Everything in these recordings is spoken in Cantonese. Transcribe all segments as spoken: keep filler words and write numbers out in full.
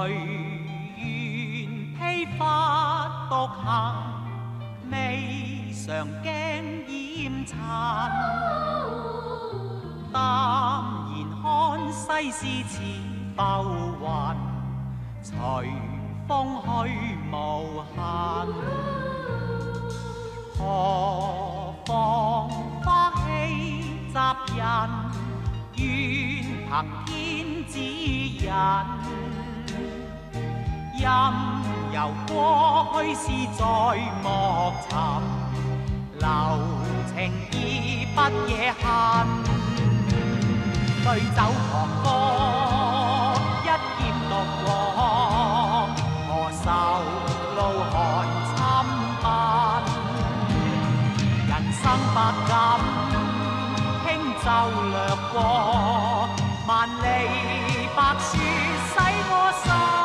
願披髮獨行，未嘗驚厭塵。淡然看世事似浮雲，隨風去無痕。何妨花氣襲人，願憑天指引。任由過去事在莫尋，留情意不惹恨。對酒狂歌，一劍獨往，何愁路寒侵笨。人生百感，輕舟掠過，萬里白雪洗我心。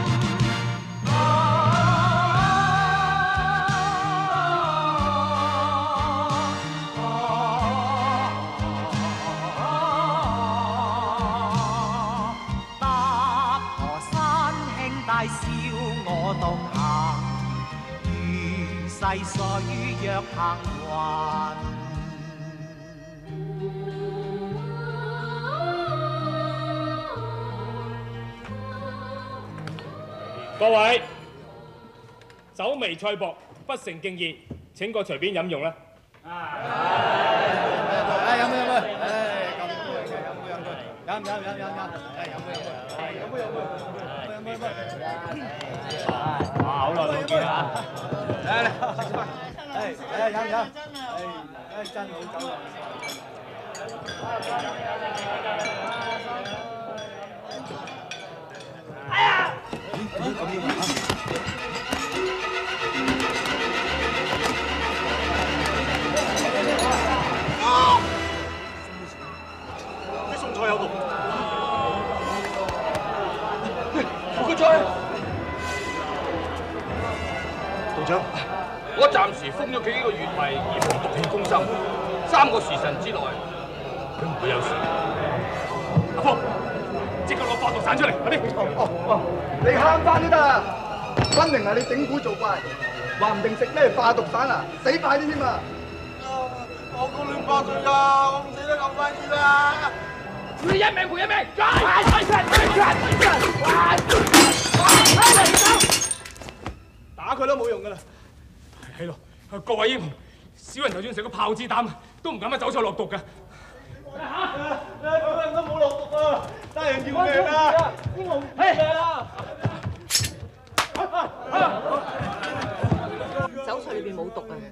細水若行雲。 各位，酒微菜薄，不成敬意，請各隨便飲用啦。啊！ 飲杯飲杯，誒咁飲杯飲杯飲杯，飲飲飲飲飲，誒飲杯飲杯，飲杯飲杯，飲杯飲杯。哇！好耐冇見啦〜嚟嚟，食飯。誒誒飲飲。誒誒真好酒啊！哎呀！咦咦咁樣啊？啊！啲餸菜有毒。副菜。道長。我暫時封咗佢幾個月為以防毒氣攻心，三個時辰之內，佢唔會有事。阿福，即刻攞化毒散出嚟，快啲！哦哦，你慳翻都得啊！分明係你整蠱做怪，話唔定食咩化毒散啊，死快啲添啊！我個亂八歲㗎，我唔死得咁快啲啦！你一命賠一命，快快快打佢都冇用㗎啦！係咯，各位英雄，小人就算食個炮子膽，都唔敢喺酒菜落毒㗎。嚇！咁人都冇落毒啊！得人要命啊！英雄係啊！ 酒菜裏邊冇毒啊！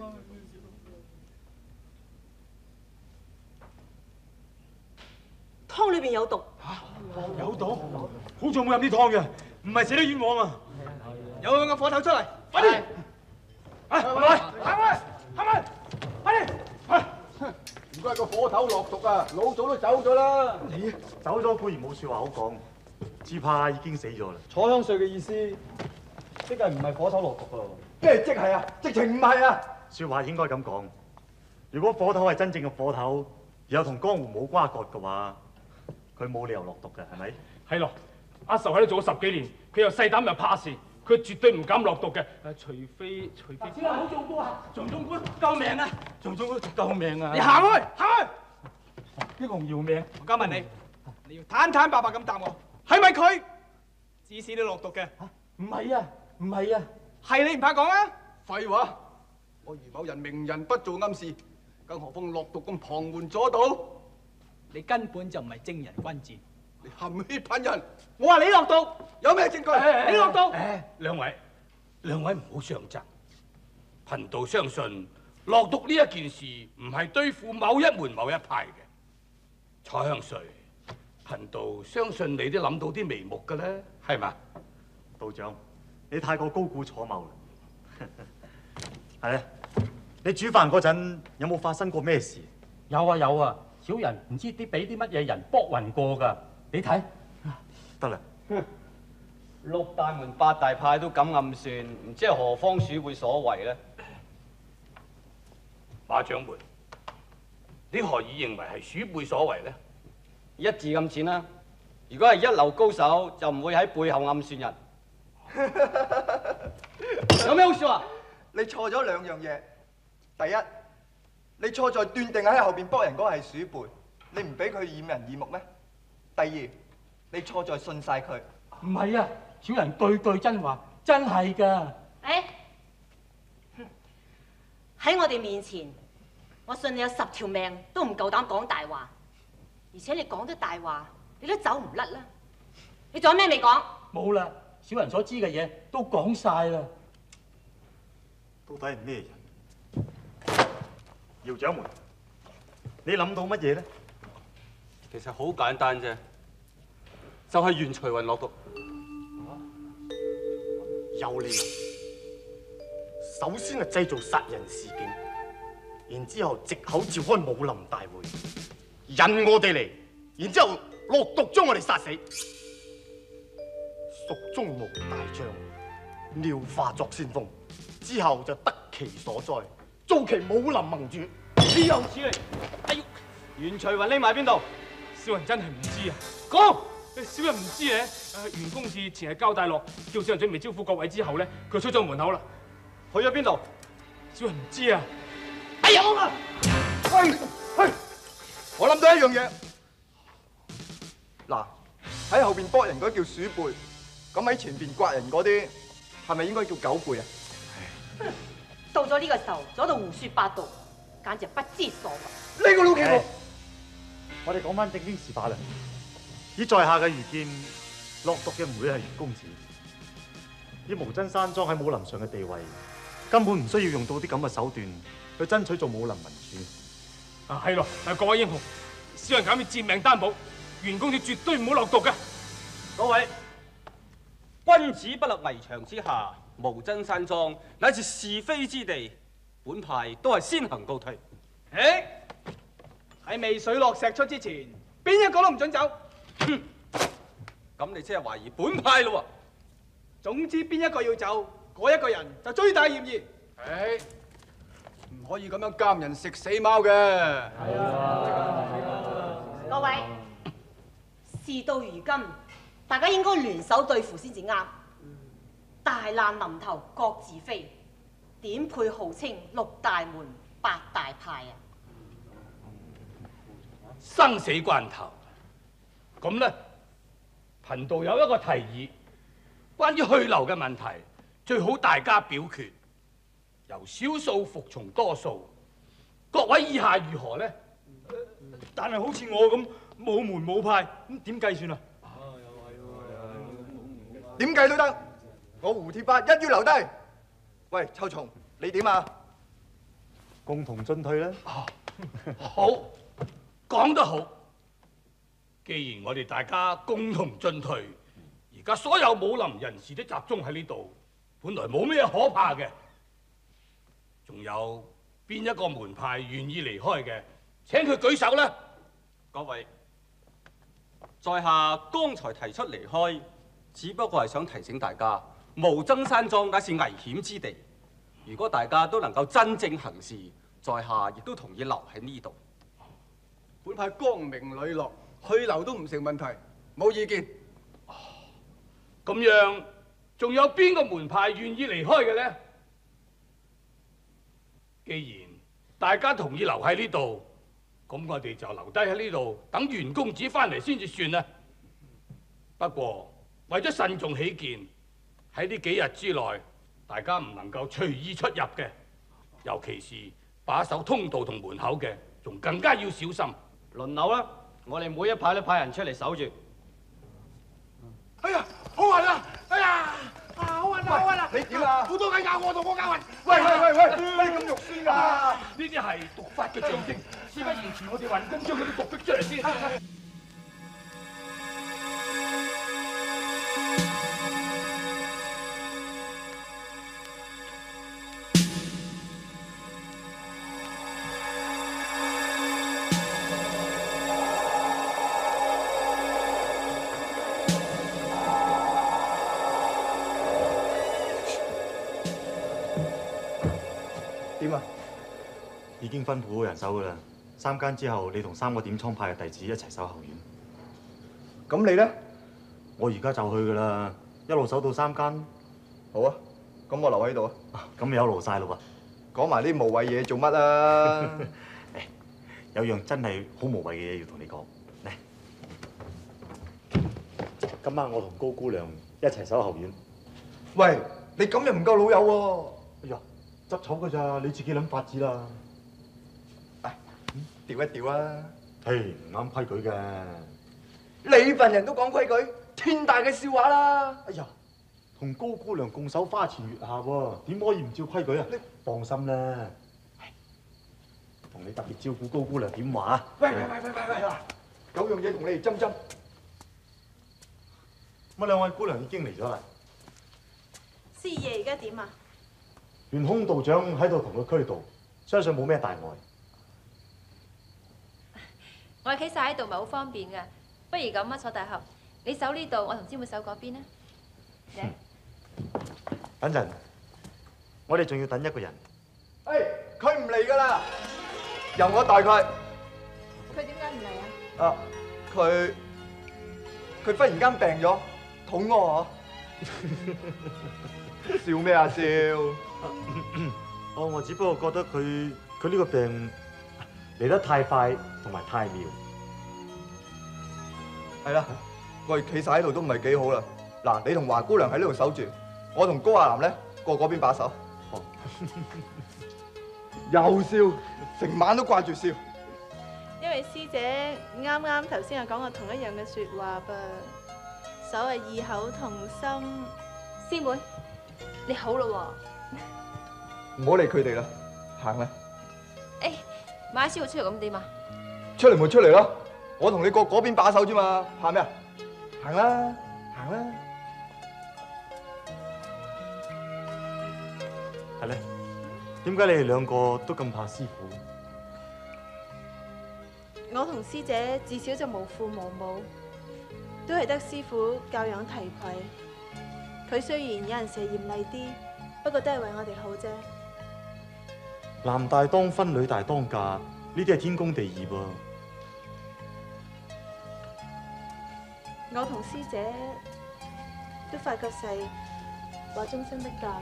湯裏邊有毒。嚇！ 有毒？好在冇飲啲湯嘅，唔係死得冤枉啊！有兩個火頭出嚟，快啲！啊！行開，行開，行開，快啲！唔該個火頭落毒啊，老早都走咗啦。你走咗固然冇説話好講，只怕已經死咗啦。楚香瑞嘅意思，即係唔係火頭落毒啊？即係即係啊，直情唔係啊！説話應該咁講，如果火頭係真正嘅火頭，而又同江湖冇瓜葛嘅話，佢冇理由落毒嘅，係咪？係咯，阿仇喺度做咗十幾年，佢又細膽又怕事。佢絕對唔敢落毒嘅，誒，除非除非。只係冇中蠱啊！仲中蠱救命啊！仲中蠱救命啊！你行開，行開！英雄要命！我而家問你，你要坦坦白白咁答我，係咪佢指使你落毒嘅？嚇，唔係啊，唔係啊，係你唔怕講啊？廢話！我余某人明人不做暗事，更何況落毒咁旁門左道？ 你根本就唔係正人君子。 你含血噴人！我話你落毒，有咩證據？你落毒！ 兩位，兩位唔好相爭。貧道相信落毒呢一件事唔係對付某一門某一派嘅。楚香瑞，貧道相信你都諗到啲眉目嘅咧，係嘛？ 道長，你太過高估楚某啦。係啊，你煮飯嗰陣有冇發生過咩事？ 有啊有啊，小人唔知啲俾啲乜嘢人卜暈過㗎。你睇， 得啦。 六大門八大派都咁暗算，唔知係何方鼠輩所為咧？ 馬掌門，你何以認為係鼠輩所為咧？ 一字咁淺啦， 如果係一流高手，就唔會喺背後暗算人。有咩好笑啊？ 你錯咗兩樣嘢。第一，你錯在斷定喺後邊幫人嗰個係鼠輩，你唔俾佢掩人耳目咩？第二，你錯在信晒佢。 唔係啊，小人句句真話，真係㗎。 誒，喺我哋面前，我信你有十條命都唔夠膽講大話，而且你講得大話，你都走唔甩啦。你仲有咩未講？ 冇啦，小人所知嘅嘢都講晒啦。 到底係咩人？姚掌門，你諗到乜嘢咧？ 其實好簡單啫，就係袁徐雲落毒。 有理。首先係製造殺人事件，然之後藉口召開武林大會，引我哋嚟，然之後落毒將我哋殺死。蜀中無大將，廖化作先鋒，之後就得其所在，做其武林盟主。 豈有此理！哎呦，袁徐雲匿埋邊度？ 小人真係唔知啊！ 講， 小人唔知咧。誒，袁公子前日交代落，叫小人準備招呼各位之後咧，佢出咗門口啦。 去咗邊度？ 小人唔知啊！ 哎呀，我啊！喂喂，我諗到一樣嘢。嗱，喺後邊搏人嗰叫鼠輩，咁喺前邊刮人嗰啲，係咪應該叫狗輩啊？ 到咗呢個時候，就喺度胡說八道，簡直不知所謂。 呢個老奇婆， 我哋講翻正經事法啦。以在下嘅愚見，落毒嘅唔會係袁公子。以無真山莊喺武林上嘅地位，根本唔需要用到啲咁嘅手段去爭取做武林盟主。 啊，係咯，誒，各位英雄，小人敢以賤命擔保，袁公子絕對唔會落毒嘅。 各位，君子不立圍牆之下，無真山莊乃是是非之地，本派都係先行告退。 誒，喺未水落石出之前，邊一個都唔准走。 哼，咁你即係懷疑本派咯喎？ 總之邊一個要走，嗰一個人就最大嫌疑。誒，唔可以咁樣監人食死貓嘅。係啊。 各位，事到如今，大家應該聯手對付先至啱。大難臨頭各自飛，點配號稱六大門八大派啊？ 生死關頭，咁咧，貧道有一個提議，關於去留嘅問題，最好大家表決，由少數服從多數。各位意下如何咧？ 但係好似我咁冇門冇派，咁點計算啊？ 點計都得。我胡鐵八一於留低。喂，秋松，你點啊？ 共同進退咧。 好，講得好。既然我哋大家共同進退，而家所有武林人士都集中喺呢度，本來冇咩可怕嘅。仲有邊一個門派願意離開嘅？請佢舉手啦！ 各位，在下剛才提出離開，只不過係想提醒大家，無真山莊乃是危險之地。如果大家都能夠真正行事，在下亦都同意留喺呢度。 本派光明磊落，去留都唔成問題，冇意見。 咁樣，仲有邊個門派願意離開嘅呢？既然大家同意留喺呢度，咁我哋就留低喺呢度，等袁公子翻嚟先至算啦。不過為咗慎重起見，喺呢幾日之內，大家唔能夠隨意出入嘅，尤其是把守通道同門口嘅，仲更加要小心。 輪流啦，我哋每一派都派人出嚟守住。 哎呀，好運啊！哎呀，啊好運啊！好運啊！ 你點啊？ 好多雞咬我同我咬運。 喂喂喂喂，咩咁肉酸㗎？ 呢啲係毒法嘅象徵，事不宜遲，我哋運功將佢啲毒逼出嚟先。 點啊？ 已經吩咐好人手噶啦，三更之後你同三個點倉派嘅弟子一齊守後院。 咁你咧？ 我而家就去噶啦，一路守到三更。 好啊，咁我留喺度啊。 咁有勞晒咯喎。講埋啲無謂嘢做乜啊？ 有樣真係好無謂嘅嘢要同你講。嚟，今晚我同高姑娘一齊守後院。 喂，你咁又唔夠老友喎！ 哎呀，執丑㗎咋，你自己諗法子啦。 調一調啊！ 嘿，唔啱規矩嘅。 你份人都講規矩，天大嘅笑話啦！ 哎呀，同高姑娘共守花前月下喎，點可以唔照規矩啊？你放心啦，同你特別照顧高姑娘點話？ 喂喂喂喂喂喂嗱，有樣嘢同你哋斟斟。 乜兩位姑娘已經嚟咗啦？ 師爺而家點啊？ 元空道長喺度同佢驅導，相信冇咩大礙。 我哋企晒喺度，唔係好方便㗎。不如咁啊，坐大合，你守呢度，我同師妹守嗰邊啦。 等陣，我哋仲要等一個人。 誒，佢唔嚟㗎啦，由我帶佢。 佢點解唔嚟啊？ 啊，佢佢忽然間病咗，肚餓啊！笑咩啊笑？ 哦，我只不過覺得佢佢呢個病嚟得太快同埋太妙。 係啦，我哋企晒喺度都唔係幾好啦。嗱，你同華姑娘喺呢度守住，我同高亞男咧過嗰邊把守。哦，又笑，成晚都掛住笑。 因為師姐啱啱頭先又講過同一樣嘅説話噃，所謂異口同心。 師妹，你好咯喎！唔好理佢哋啦，行啦。 誒，馬師傅出嚟咁點啊？ 出嚟咪出嚟咯，我同你過嗰邊把守啫嘛，怕咩啊？行啦，行啦。 係咧，點解你哋兩個都咁怕師傅？ 我同師姐自小就無父無母，都係得師傅教養提攜。佢雖然有陣時嚴厲啲，不過都係為我哋好啫。 男大當婚，女大當嫁，呢啲係天公地義噃。 我同師姐都發過誓，話終身不嫁。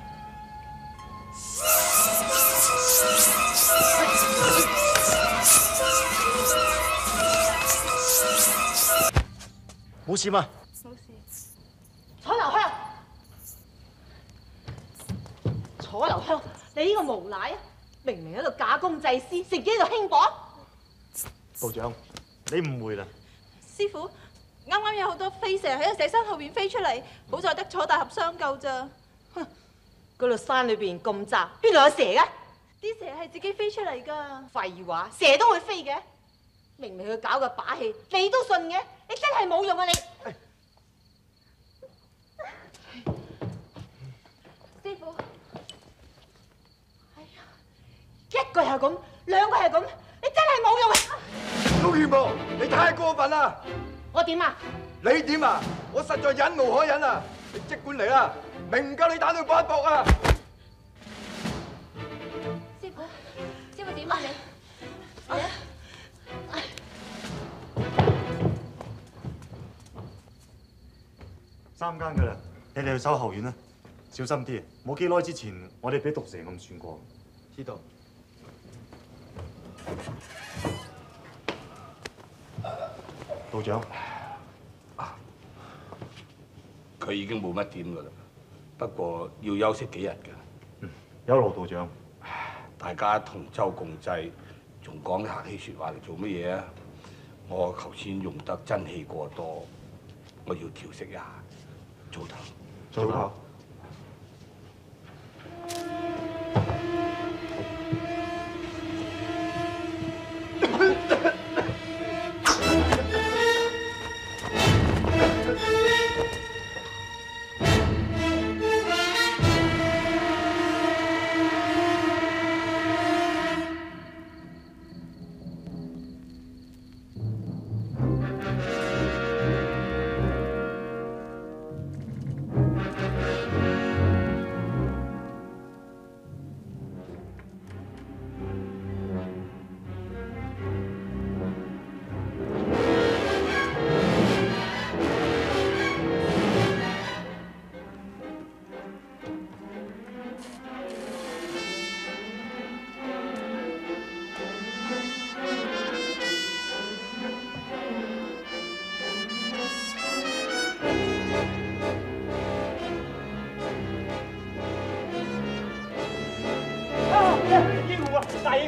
冇事嘛？ 冇事。 楚留香，楚留香，你呢個無賴啊！明明喺度假公濟私，食嘢喺度輕薄。 道長，你誤會啦。 師傅，啱啱有好多飛蛇喺個石山後邊飛出嚟，好在得楚大俠相救咋。 哼，嗰度山裏邊咁窄，邊度有蛇嘅？ 啲蛇係自己飛出嚟㗎。 廢話，蛇都會飛嘅。明明佢搞個把戲，你都信嘅，你真係冇用啊你！ 師傅， 哎呀，一個係咁，兩個係咁，你真係冇用啊！ 陸元寶，你太過分啦！ 我點啊？ 你點啊？我實在忍無可忍啊！你即管嚟啦，明唔夠你打到搏一搏啊！ 師傅，師傅點啊你？嚟啊！ 三更噶啦，你哋去守後院啦，小心啲。冇幾耐之前，我哋俾毒蛇暗算過。 知道。 道長， 佢已經冇乜點噶啦，不過要休息幾日㗎。 嗯，有勞道長。 大家同舟共濟，仲講客氣説話嚟做乜嘢啊？我頭先用得真氣過多，我要調息一下。早唞。 早唞。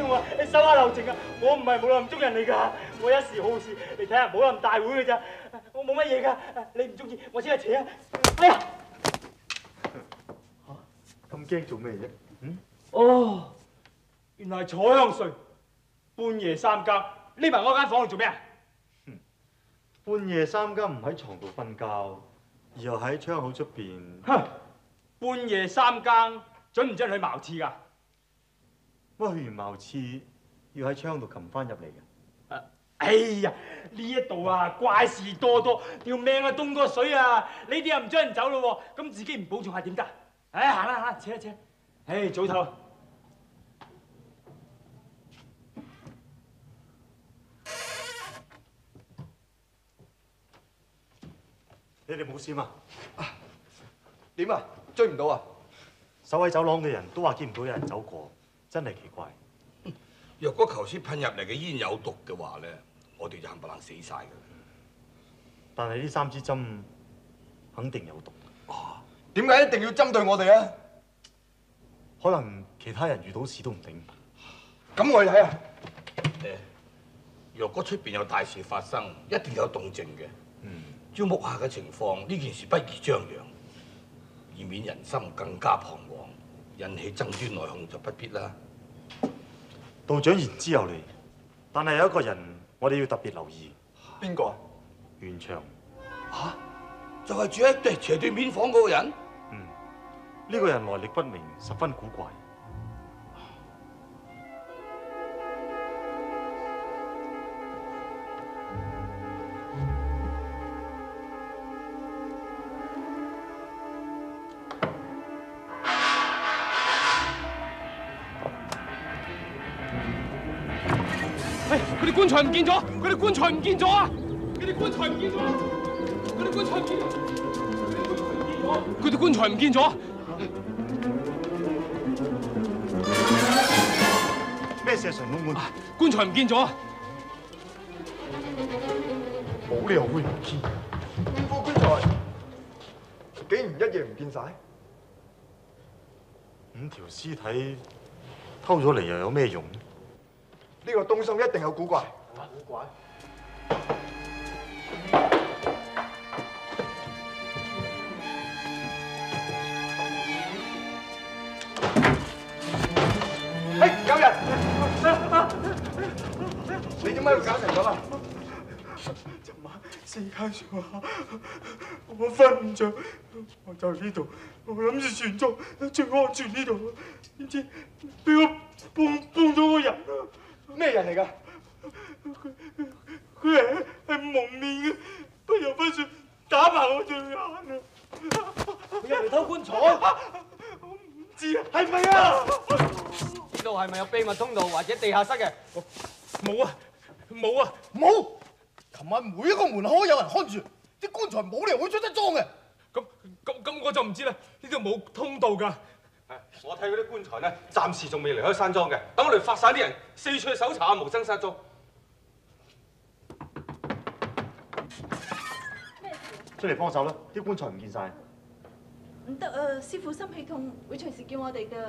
我啊！你手下留情啊！我唔係武林中人嚟㗎，我一時好事，你睇下武林大會㗎咋，我冇乜嘢㗎。你唔中意，我先去扯啊！哎呀！ 嚇，咁驚做咩啫？嗯？ 哦，原來係楚香瑞，半夜三更匿埋我間房度做咩啊？ 半夜三更唔喺床度瞓覺，而又喺窗口出邊。 哼！半夜三更準唔準去茅廁㗎？ 乜去完茅廁要喺窗度擒翻入嚟嘅？ 哎呀，呢一度啊怪事多多，條命啊凍過水啊！你哋又唔將人走咯喎，咁自己唔保重下點得？唉，行啦行啦，扯啦扯啦！唉，早唞。 你哋冇事嘛？ 點啊？追唔到啊？ 守喺走廊嘅人都話見唔到有人走過，真係奇怪。 若果頭先噴入嚟嘅煙有毒嘅話咧，我哋就冚唪唥死晒㗎啦。 但係呢三支針肯定有毒。 哦，點解一定要針對我哋啊？ 可能其他人遇到事都唔定。 咁我去睇下。 誒，若果出邊有大事發生，一定有動靜嘅。 嗯。 照目下嘅情況，呢件事不宜張揚，以免人心更加彷徨，引起爭端內訌就不必啦。 道長言之有理，但係有一個人我哋要特別留意。 邊個啊？ 袁祥。 嚇！就係住喺斜對面房嗰個人。 嗯，呢個人來歷不明，十分古怪。 佢哋棺材唔見咗！佢哋棺材唔見咗啊！佢哋棺材唔見咗！佢哋棺材唔見咗！佢哋棺材唔見咗！ 咩事啊，常老滿？ 棺材唔見咗！ 冇理由會唔見。 副棺材竟然一夜唔見晒， 五條屍體偷咗嚟又有咩用？ 呢個東心一定有古怪。 古怪？ 哎，有人！你點解要搞成咁啊？ 尋晚四街上下，我瞓唔着，我就呢度，我諗住船中最安全呢度，點知俾我幫幫咗個人啊！ 咩人嚟㗎？ 佢佢係係蒙面嘅，不由分說打埋我對眼啊！佢入嚟偷棺材？我唔知啊，係咪啊？ 呢度係咪有秘密通道或者地下室嘅？ 冇啊，冇啊， 冇！琴晚每一個門口都有人看住，啲棺材冇理由會出得裝嘅。 咁咁咁我就唔知啦，呢度冇通道㗎。 我睇嗰啲棺材咧，暫時仲未離開山莊嘅。等我哋發散啲人四處去搜查無爭山莊。 出嚟幫手啦！啲棺材唔見晒。 唔得啊！師傅心氣痛，會隨時叫我哋㗎。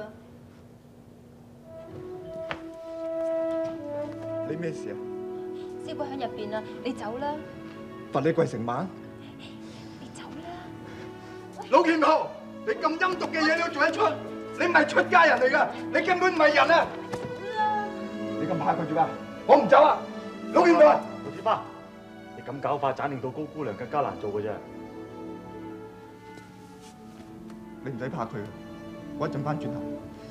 你咩事啊？ 師傅喺入邊啊，你走啦！ 罰你跪成晚。 你走啦！ 老劍豪，你咁陰毒嘅嘢你都做得出？你唔係出家人嚟㗎，你根本唔係人啊！你咁怕佢做咩？我唔走啊！老劍豪， 老鐵花，你咁搞法，盞令到高姑娘更加難做嘅啫。 你唔使怕佢，我一陣翻轉頭。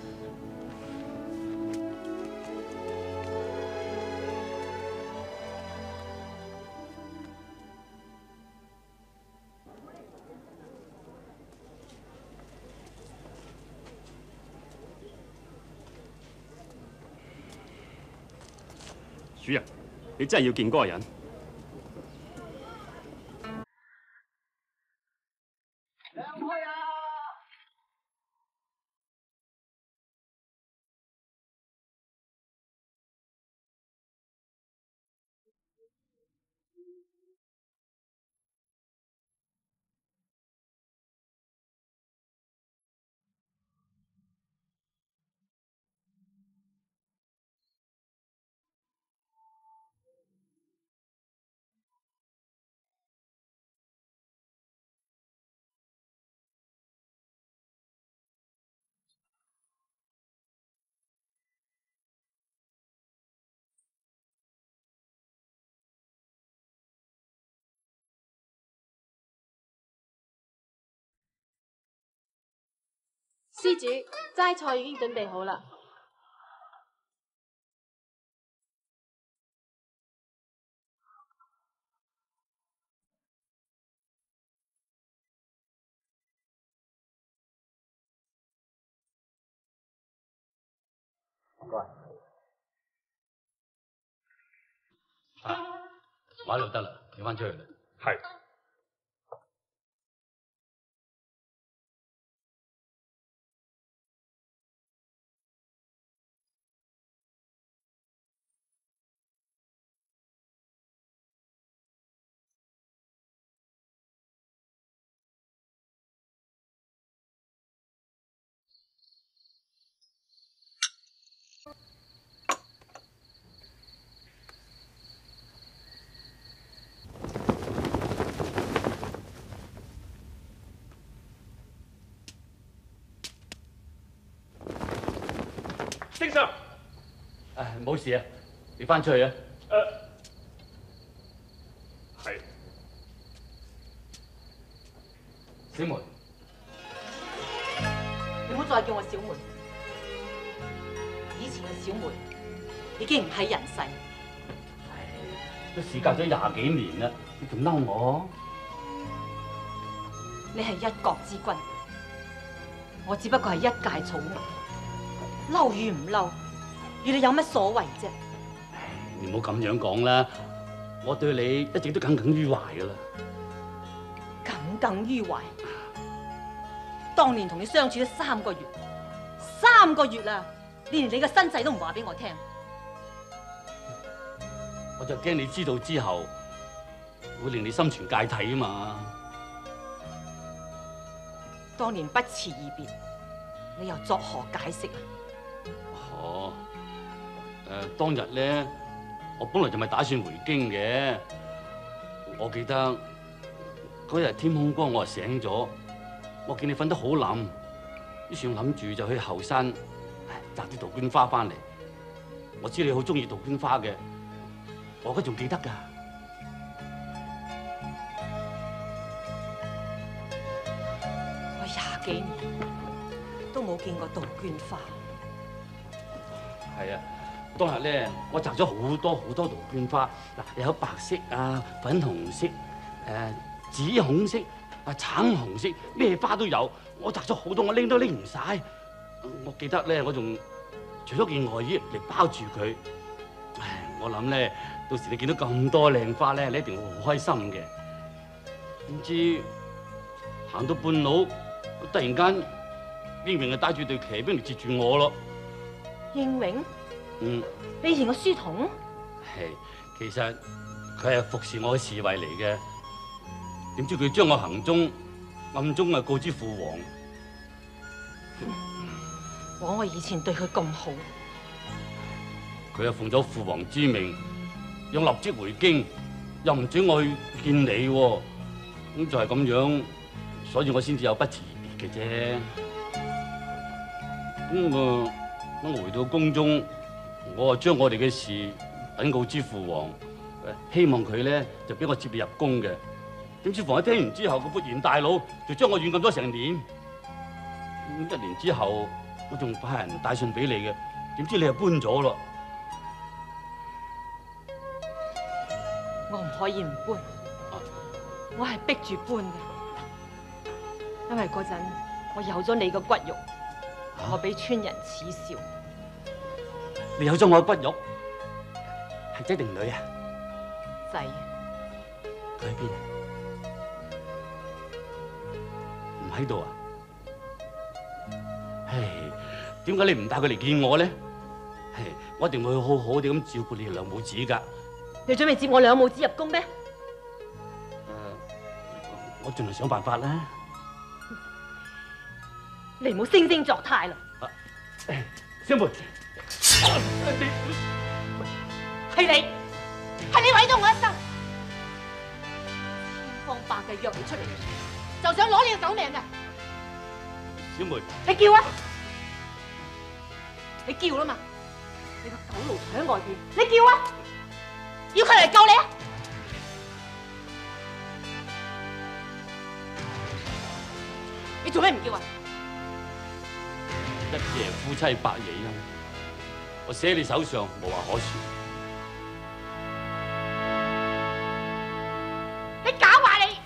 主人，你真係要見嗰個人？ 施主，齋菜已經準備好啦。 唔該。啊，買就得啦，你翻出去啦。係。 正常。 唉，冇事啊，你翻出去啊。 誒，係。 小梅， 你唔好再叫我小梅。以前嘅小梅已經唔喺人世。 都事隔咗廿幾年啦，你仲嬲我？ 你係一國之君，我只不過係一介草民。嬲與唔嬲，與你有乜所謂啫？ 你唔好咁樣講啦，我對你一直都耿耿於懷噶啦。 耿耿於懷。當年同你相處咗三個月，三個月啦，連你嘅身世都唔話俾我聽。 我就驚你知道之後，會令你心存芥蒂啊嘛。 當年不辭而別，你又作何解釋啊？ 哦，誒、呃，當日咧，我本來就咪打算回京嘅。我記得嗰日天空光，我就醒咗，我見你瞓得好冧，於是我諗住就去後山摘啲杜鵑花翻嚟。我知你好中意杜鵑花嘅，我而家仲記得㗎。 我廿幾年都冇見過杜鵑花。 係啊，當日咧，我摘咗好多好多杜鵑花，嗱，有白色啊、粉紅色、誒、呃、紫紅色、啊橙紅色，咩花都有。我摘咗好多，我拎都拎唔晒。我記得咧，我仲除咗件外衣嚟包住佢。唉，我諗咧，到時你見到咁多靚花咧，你一定會好開心嘅。點知行到半路，突然間英明就帶住隊騎兵嚟截住我咯。 英永， 嗯， 你以前個書童？ 係，其實佢係服侍我嘅侍衛嚟嘅。點知佢將我行蹤暗中啊告知父皇。 枉我以前對佢咁好， 佢又奉咗父皇之命，要立即回京，又唔准我去見你喎。咁就係咁樣，所以我先至有不辭而別嘅啫。咁啊。我回到宮中，我啊將我哋嘅事稟告知父皇，希望佢咧就俾我接你入宮嘅。點知父皇一聽完之後，佢勃然大怒，就將我軟禁咗成年。一年之後，我仲派人帶信俾你嘅，點知你又搬咗咯。 我唔可以唔搬，我係逼住搬嘅，因為嗰陣我有咗你嘅骨肉。我俾村人恥笑。 你有咗我嘅骨肉，係仔定女啊？ 仔。 佢喺邊啊？唔喺度啊？唉，點解你唔帶佢嚟見我咧？唉，我一定會好好地咁照顧你哋兩母子噶。 你準備接我兩母子入宮咩？誒、 呃，我盡量想辦法啦。 你唔好惺惺作態啦！ 小梅， 係你，係你毀咗我一生，千方百計約你出嚟，就想攞你嘅狗命㗎！ 小梅， 你叫啊！你叫啦嘛！你個狗奴喺外邊，你叫啊！要佢嚟救你啊！你做咩唔叫啊？ 一夜夫妻百夜恩，我寫你手上無話可説。 你狡猾你！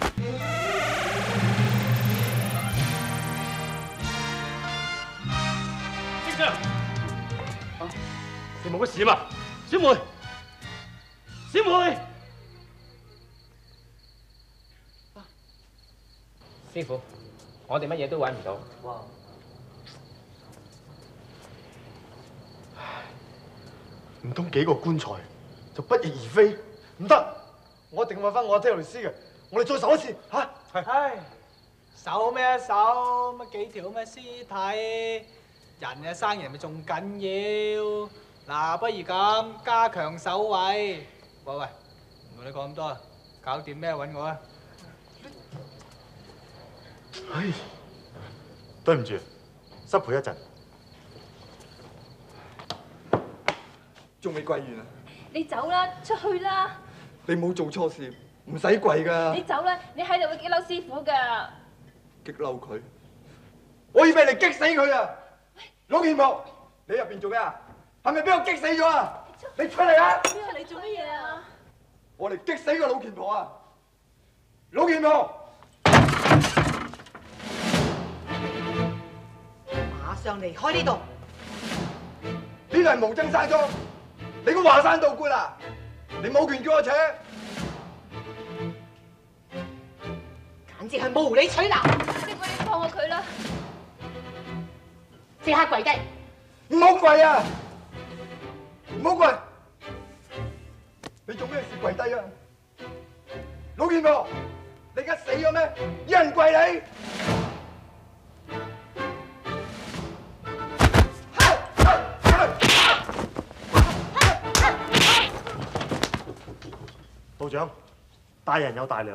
先生，你冇乜事嘛？小梅，小梅。 師傅，我哋乜嘢都揾唔到。哇！ 唔通幾個棺材就不翼而飛？唔得，我一定揾翻我阿爹律師嘅。我哋再搜一次嚇。係。 唉，搜咩搜？乜幾條咩屍體？人啊生人咪仲緊要？嗱，不如咁加強守衛。喂喂，唔同你講咁多啊，搞掂咩揾我啊！ 唉，對唔住，失陪一陣。 仲未跪完啊？ 你走啦，出去啦！ 你冇做錯事，唔使跪㗎。 你走啦，你喺度會激嬲師傅㗎。 激嬲佢？我要俾你激死佢啊！老劍婆，你入邊做咩啊？係咪俾我激死咗啊？你出嚟啊！ 你做乜嘢啊？ 我嚟激死個老劍婆啊！老劍婆！ 馬上離開呢度！ 呢度係無爭山莊，你個華山道觀啊！你冇權叫我扯， 簡直係無理取鬧！ 師傅，你放過佢啦！ 即刻跪低！ 唔好跪啊！唔好跪！你做咩事跪低啊？老劍婆，你而家死咗咩？有人跪你！ 道長，大人有大量。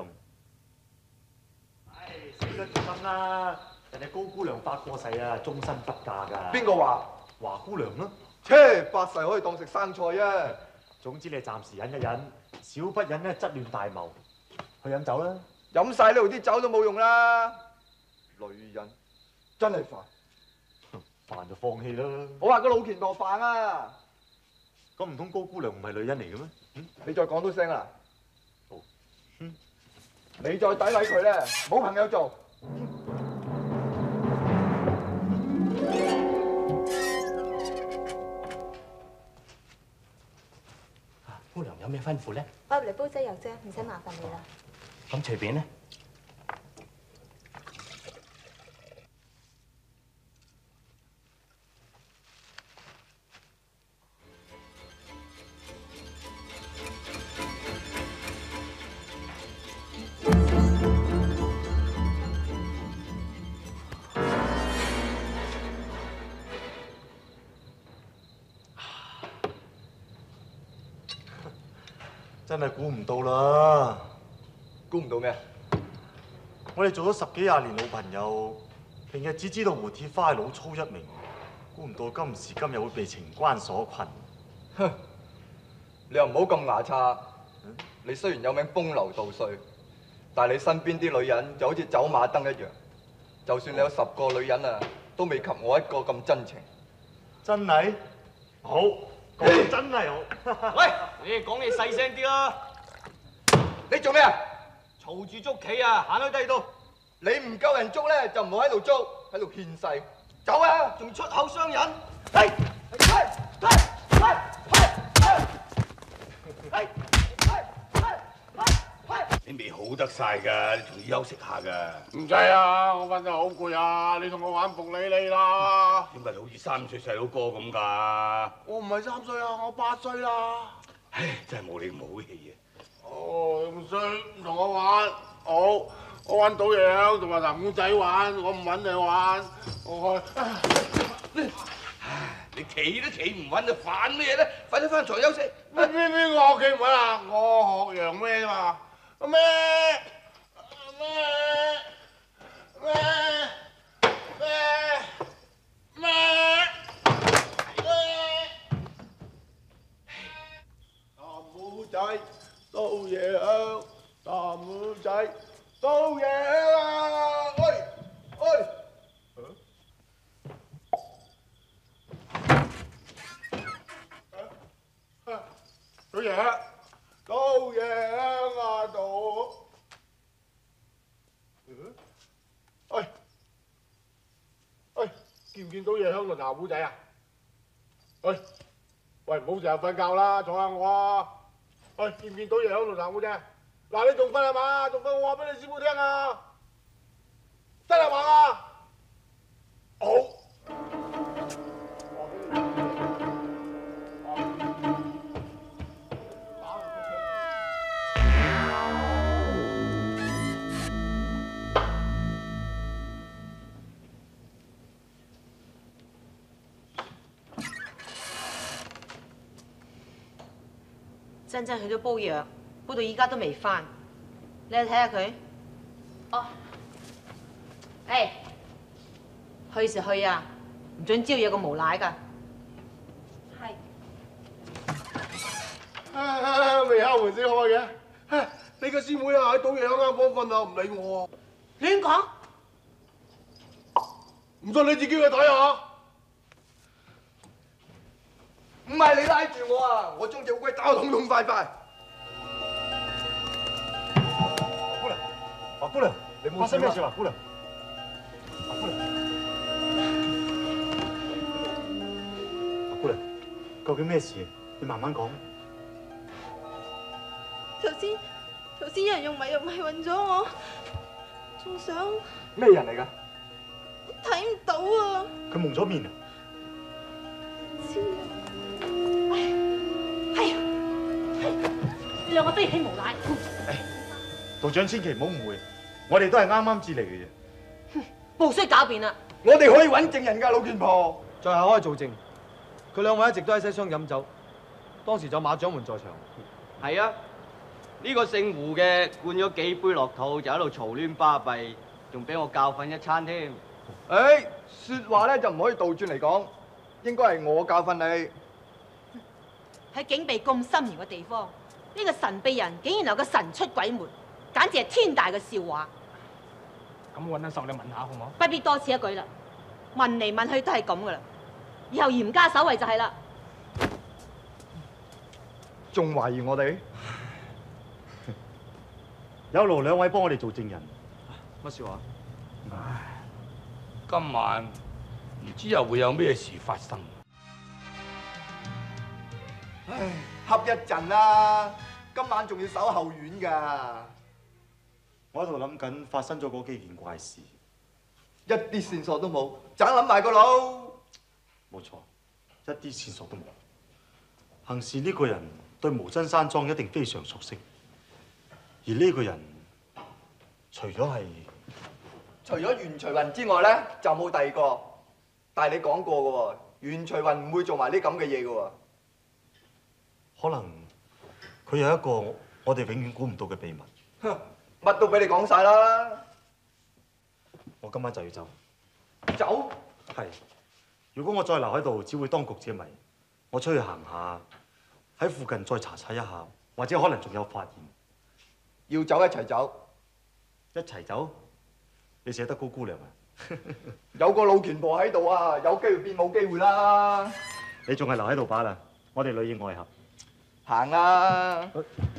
唉，死得就得啦！人哋高姑娘發過誓啊，終身不嫁㗎。 邊個話？ 華姑娘啦。 切，發誓可以當食生菜啊！ 總之你暫時忍一忍，少不忍咧則亂大謀。去飲酒啦！ 飲晒呢度啲酒都冇用啦！女人真係煩， 煩就放棄啦。 我話個老拳婆煩啊！ 咁唔通高姑娘唔係女人嚟嘅咩？ 嗯，你再講多聲啦！ 嗯， 你再詆毀佢咧，冇朋友做。 姑娘有咩吩咐咧？ 我入嚟煲劑藥啫，唔使麻煩你啦。 咁隨便咧。 真係估唔到啦！ 估唔到咩？ 我哋做咗十幾廿年老朋友，平日只知道胡鐵花係老粗一名，估唔到今時今日會被情關所困。 哼！你又唔好咁牙擦。你雖然有名風流道帥，但係你身邊啲女人就好似走馬燈一樣。就算你有十個女人啊，都未及我一個咁真情。 真係？好。 講真係好。 喂，你哋講嘢細聲啲啦！ 你做咩啊？ 嘈住捉棋啊！行去第二度。 你唔夠人捉咧，就唔好喺度捉，喺度獻世。走啊！仲出口傷人。係係係係係係。 你未好得晒㗎，你仲要休息下㗎。 唔使啊，我瞓得好攰啊！你同我玩伏理你啦。 點解你好似三歲細佬哥咁㗎？ 我唔係三歲啊，我八歲啦。 唉，真係冇你咁好氣嘅。 哦，唔衰，唔同我玩。好，我玩賭樣同埋男公仔玩，我唔揾你玩。我去。 你你企都企唔穩，就煩咩咧？快啲翻床休息。 邊邊邊個我企唔穩啊？我學楊咩嘛？咩咩咩咩咩大妹仔到夜香，大妹仔到夜香啊！喂喂， 老爺，老爺啊到。嗯？喂喂，見唔見到夜香輪牙虎仔啊？喂喂，唔好成日瞓覺啦，坐下我啊！喂，見唔見到夜香輪牙虎仔？嗱，你仲瞓係嘛？仲瞓我話俾你師傅聽啊！真係話啊！好。 珍珍去咗煲藥，煲到依家都未返，你去睇下佢。哦。誒，去就去啊，唔准招惹個無賴㗎。係。 未敲門先開嘅，你個師妹啊喺賭嘢喺間房瞓啊，唔理我。 亂講！ 唔信你自己去睇下。 唔係你拉住我啊！我將隻烏龜打到痛痛快快。 姑娘，白姑娘，你冇發生咩事啊？姑娘，白姑娘，白姑娘，究竟咩事？你慢慢講。 頭先頭先有人用迷藥迷暈咗我，仲想咩人嚟㗎？ 睇唔到啊！ 佢蒙咗面啊！ 知啊！ 係啊！你兩個飛起無賴！ 道長千祈唔好誤會，我哋都係啱啱至嚟嘅啫。 無需狡辯啦！ 我哋可以揾證人㗎，老拳婆。 在下可以做證，佢兩位一直都喺西廂飲酒，當時就馬掌門在場。 係啊，呢、這個姓胡嘅灌咗幾杯落肚，就喺度嘈亂巴閉，仲俾我教訓一餐添。 誒，説話咧就唔可以倒轉嚟講，應該係我教訓你。 喺警備咁森嚴嘅地方，呢、這個神秘人竟然能夠神出鬼沒，簡直係天大嘅笑話。 咁揾阿壽你問下好唔好？ 不必多此一舉啦，問嚟問去都係咁噶啦，以後嚴加守衛就係啦。 仲懷疑我哋？ 有勞兩位幫我哋做證人。 乜説話？ 唉，今晚唔知又會有咩事發生。 唉，恰一陣啦，今晚仲要守後院㗎。 我喺度諗緊發生咗嗰幾件怪事， 一啲線索都冇，盞諗埋個腦。 冇錯，一啲線索都冇。行事呢個人對無真山莊一定非常熟悉，而呢個人除咗係除咗袁徐雲之外咧，就冇第二個。但係你講過嘅喎，袁徐雲唔會做埋啲咁嘅嘢嘅喎。 可能佢有一個我哋永遠估唔到嘅秘密。 哼，乜都俾你講晒啦。 我今晚就要走。 走？ 係。如果我再留喺度，只會當局者迷。我出去行下，喺附近再查查一下，或者可能仲有發現。 要走一齊走。 一齊走？你捨得高姑娘啊？ 有個老拳婆喺度啊，有機會變冇機會啦。 你仲係留喺度把啦，我哋裏應外合。 行啦！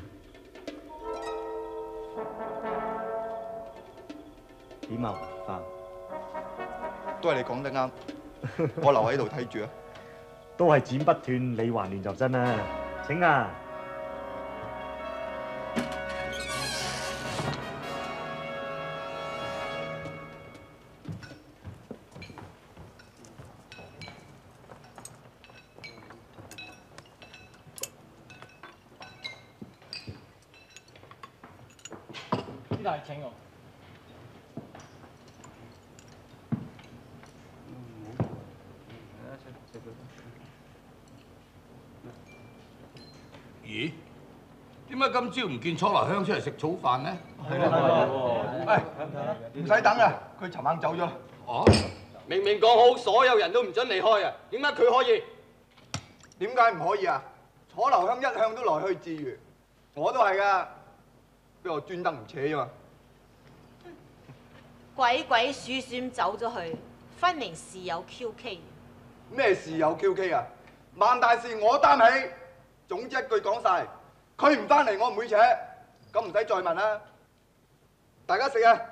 點啊，花？ 都係你講得啱，我留喺度睇住啊！ 都係剪不斷，理還亂就真啦。請啊！ 呢度係請我。 咦？點解今朝唔見楚留香出嚟食早飯呢？ 係啦，喂，唔使等啊，佢尋晚走咗。 哦， 明明講好所有人都唔准離開啊，點解佢可以？ 點解唔可以啊？楚留香一向都來去自如，我都係噶，不過專登唔扯啫嘛。 鬼鬼祟祟走咗去，分明事有蹊蹺。 咩事有蹊蹺啊？萬大事我擔起。總之一句講晒， 佢唔翻嚟，我唔會扯，咁唔使再問啦。大家食啊！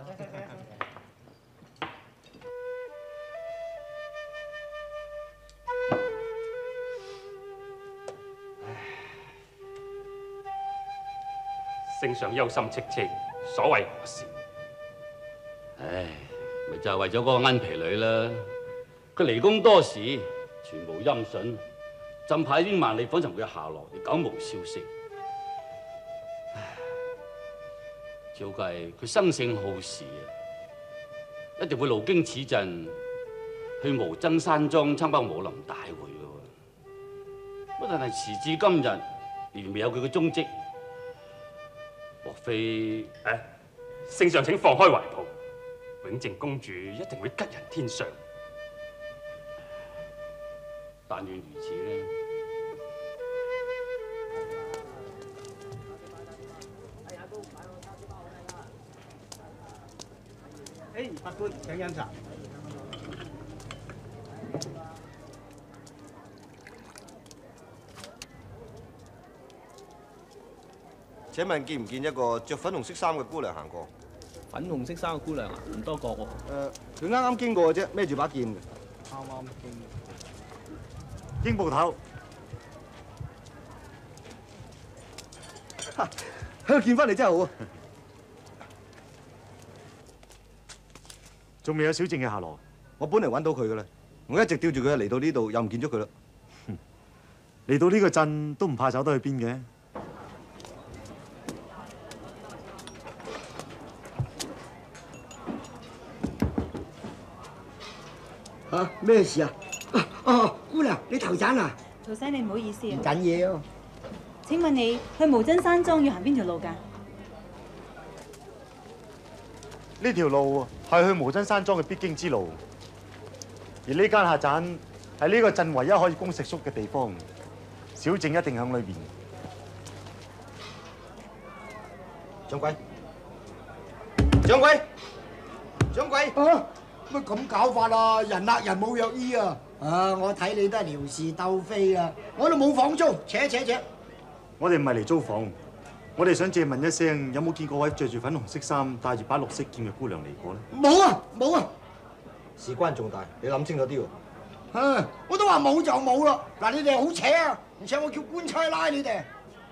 聖上憂心戚戚，所為何事？ 唉，咪就係為咗嗰個奀皮女啦。佢離宮多時，全無音訊。朕派英萬里訪尋佢嘅下落，亦久無消息。唉，照計佢生性好事啊，一定會路經此鎮，去無真山莊參加武林大會嘅喎。不但係時至今日，仍然未有佢嘅蹤跡。莫非？ 誒，聖上請放開懷抱，永靖公主一定會吉人天相。 但願如此呢。 誒，法官請飲茶。 請問見唔見一個着粉紅色衫嘅姑娘行過？ 粉紅色衫嘅姑娘啊，唔多覺喎。 誒，佢啱啱經過嘅啫，孭住把劍嘅。 啱啱經過。 英捕頭， 嚇，見翻嚟真係好啊！ 仲未有小靜嘅下落。 我本嚟揾到佢嘅啦，我一直吊住佢嚟到呢度，又唔見咗佢啦。 嚟到呢個鎮都唔怕走得去邊嘅。 嚇，咩事啊？哦，姑娘，你頭斬啊？ 陶生，你唔好意思啊。 唔緊要。 請問你去無真山莊要行邊條路㗎？ 呢條路係去無真山莊嘅必經之路，而呢間客棧係呢個鎮唯一可以供食宿嘅地方。小靜一定喺裏邊。 掌櫃，掌櫃，掌櫃。 啊！乜咁搞法啊？人呃人冇藥醫啊！啊！我睇你都係撩事鬥非啊！我都冇房租，扯扯扯！ 我哋唔係嚟租房，我哋想借問一聲，有冇見過位着住粉紅色衫、帶住把綠色劍嘅姑娘嚟過咧？ 冇啊，冇啊！ 事關重大，你諗清楚啲喎。 啊！我都話冇就冇啦！嗱，你哋好扯啊！唔請我叫官差拉你哋。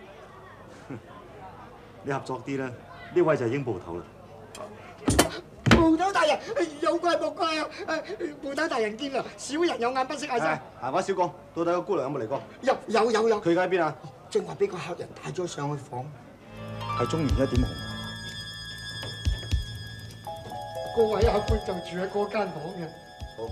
你合作啲啦，呢位就係英捕頭啦。 捕頭大人，有怪莫怪啊！捕頭大人見啊，小人有眼不識愛心。 閒話少講，到底個姑娘有冇嚟過？ 有有有有。 佢而家喺邊啊？ 正話俾個客人帶咗上去房。 係中年一點紅。 嗰位客官就住喺嗰間房嘅。 好。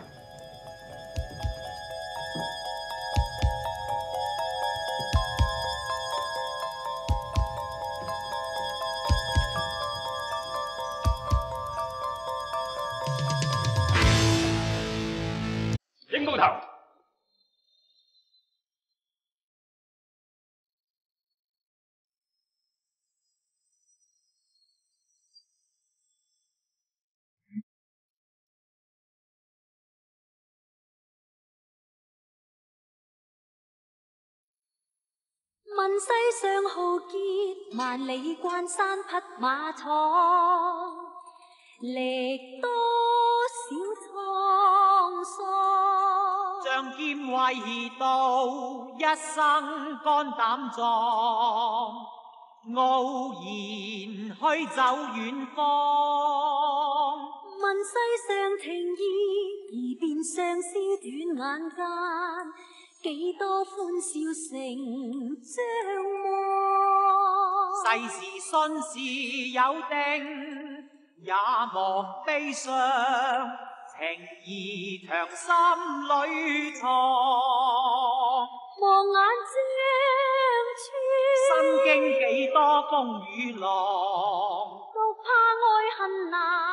英捕頭， 問世上豪傑，萬里關山匹馬闖，歷多少滄桑。 仗劍為道，一生肝膽壯，傲然去走遠方。 問世上情義，而變相思短眼間，幾多歡笑成將望。 世事信是有定，也莫悲傷，情義長心裏藏。 望眼將穿， 身經幾多風雨浪， 獨怕愛恨難。